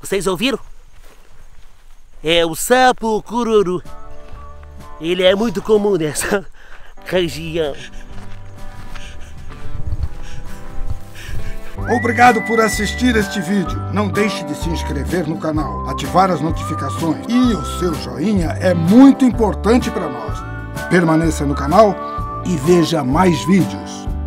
Vocês ouviram? É o sapo cururu. Ele é muito comum nessa região. Obrigado por assistir este vídeo. Não deixe de se inscrever no canal, ativar as notificações e o seu joinha é muito importante para nós. Permaneça no canal e veja mais vídeos.